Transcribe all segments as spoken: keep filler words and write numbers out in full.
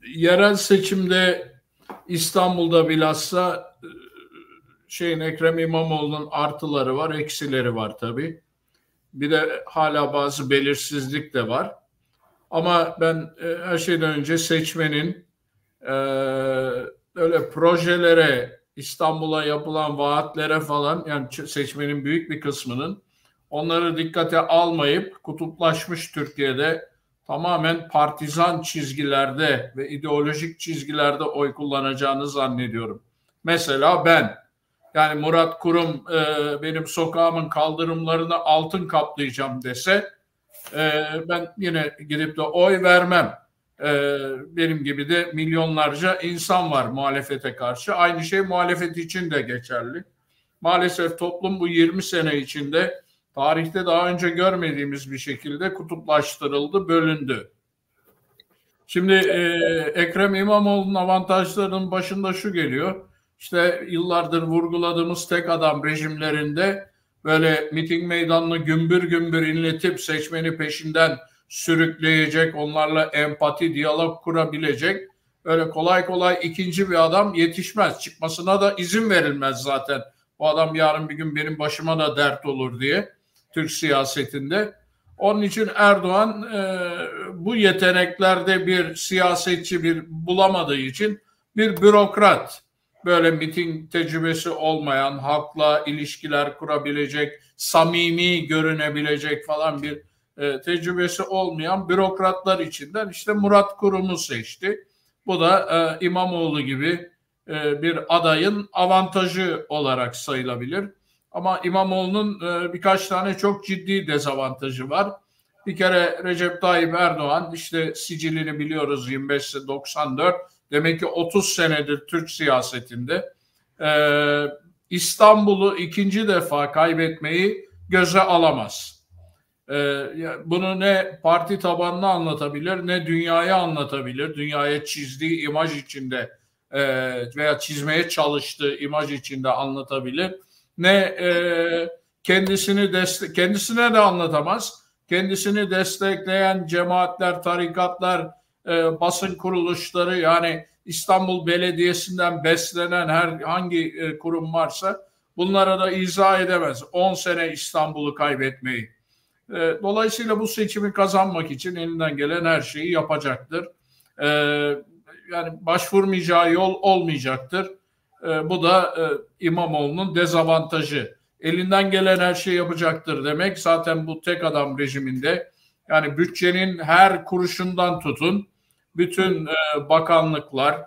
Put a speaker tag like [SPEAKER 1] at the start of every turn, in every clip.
[SPEAKER 1] yerel seçimde İstanbul'da bilhassa şeyin Ekrem İmamoğlu'nun artıları var, eksileri var tabii. Bir de hala bazı belirsizlik de var. Ama ben e, her şeyden önce seçmenin e, öyle projelere, İstanbul'a yapılan vaatlere falan, yani seçmenin büyük bir kısmının onları dikkate almayıp kutuplaşmış Türkiye'de tamamen partizan çizgilerde ve ideolojik çizgilerde oy kullanacağını zannediyorum. Mesela ben, yani Murat Kurum e, benim sokağımın kaldırımlarını altın kaplayacağım dese e, ben yine gidip de oy vermem. E, benim gibi de milyonlarca insan var muhalefete karşı. Aynı şey muhalefet için de geçerli. Maalesef toplum bu yirmi sene içinde tarihte daha önce görmediğimiz bir şekilde kutuplaştırıldı, bölündü. Şimdi e, Ekrem İmamoğlu'nun avantajlarının başında şu geliyor. İşte yıllardır vurguladığımız tek adam rejimlerinde böyle miting meydanını gümbür gümbür inletip seçmeni peşinden sürükleyecek, onlarla empati, diyalog kurabilecek öyle kolay kolay ikinci bir adam yetişmez. Çıkmasına da izin verilmez zaten. Bu adam yarın bir gün benim başıma da dert olur diye Türk siyasetinde. Onun için Erdoğan e, bu yeteneklerde bir siyasetçi bir bulamadığı için bir bürokrat, böyle miting tecrübesi olmayan, halkla ilişkiler kurabilecek, samimi görünebilecek falan bir e, tecrübesi olmayan bürokratlar içinden işte Murat Kurum'u seçti. Bu da e, İmamoğlu gibi e, bir adayın avantajı olarak sayılabilir. Ama İmamoğlu'nun e, birkaç tane çok ciddi dezavantajı var. Bir kere Recep Tayyip Erdoğan, işte sicilini biliyoruz, yirmi beş doksan dört, demek ki otuz senedir Türk siyasetinde. Ee, İstanbul'u ikinci defa kaybetmeyi göze alamaz. Ee, bunu ne parti tabanına anlatabilir, ne dünyaya anlatabilir. Dünyaya çizdiği imaj içinde e, veya çizmeye çalıştığı imaj içinde anlatabilir. Ne e, kendisini destek, kendisine de anlatamaz. Kendisini destekleyen cemaatler, tarikatlar, e, basın kuruluşları, yani İstanbul Belediyesi'nden beslenen her hangi e, kurum varsa bunlara da izah edemez. on sene İstanbul'u kaybetmeyi. E, dolayısıyla bu seçimi kazanmak için elinden gelen her şeyi yapacaktır. E, yani başvurmayacağı yol olmayacaktır. E, bu da e, İmamoğlu'nun dezavantajı. Elinden gelen her şeyi yapacaktır demek zaten bu tek adam rejiminde, yani bütçenin her kuruşundan tutun bütün e, bakanlıklar,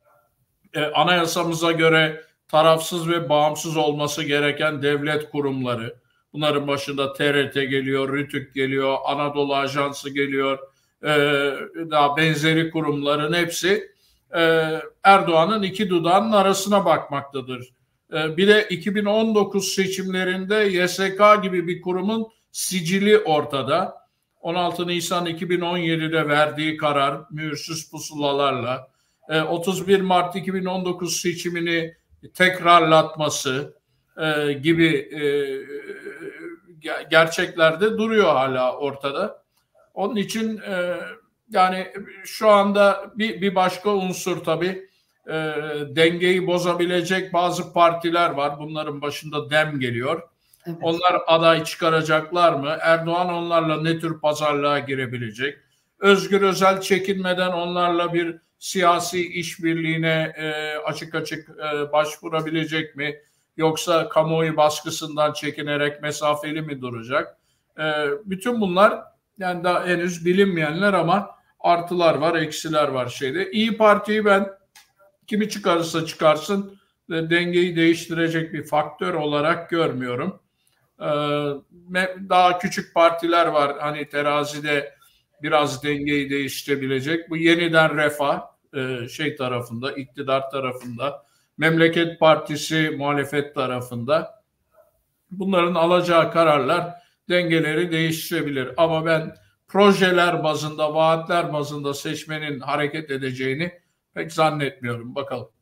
[SPEAKER 1] e, anayasamıza göre tarafsız ve bağımsız olması gereken devlet kurumları, bunların başında T R T geliyor, RTÜK geliyor, Anadolu Ajansı geliyor, e, daha benzeri kurumların hepsi e, Erdoğan'ın iki dudağının arasına bakmaktadır. E, bir de iki bin on dokuz seçimlerinde Y S K gibi bir kurumun sicili ortada. on altı Nisan iki bin on yedide verdiği karar mühürsüz pusulalarla, e, otuz bir Mart iki bin on dokuz seçimini tekrarlatması e, gibi e, gerçekler duruyor hala ortada. Onun için e, yani şu anda bir, bir başka unsur tabii, e, dengeyi bozabilecek bazı partiler var. Bunların başında DEM geliyor. Evet. Onlar aday çıkaracaklar mı? Erdoğan onlarla ne tür pazarlığa girebilecek? Özgür Özel çekinmeden onlarla bir siyasi işbirliğine e, açık açık e, başvurabilecek mi? Yoksa kamuoyu baskısından çekinerek mesafeli mi duracak? E, bütün bunlar yani daha henüz bilinmeyenler ama artılar var, eksiler var şeyde. İyi Parti'yi ben kimi çıkarırsa çıkarsın dengeyi değiştirecek bir faktör olarak görmüyorum. Daha küçük partiler var hani terazide biraz dengeyi değiştirebilecek. Bu Yeniden Refah şey tarafında, iktidar tarafında, Memleket Partisi muhalefet tarafında. Bunların alacağı kararlar dengeleri değiştirebilir. Ama ben projeler bazında, vaatler bazında seçmenin hareket edeceğini pek zannetmiyorum. Bakalım.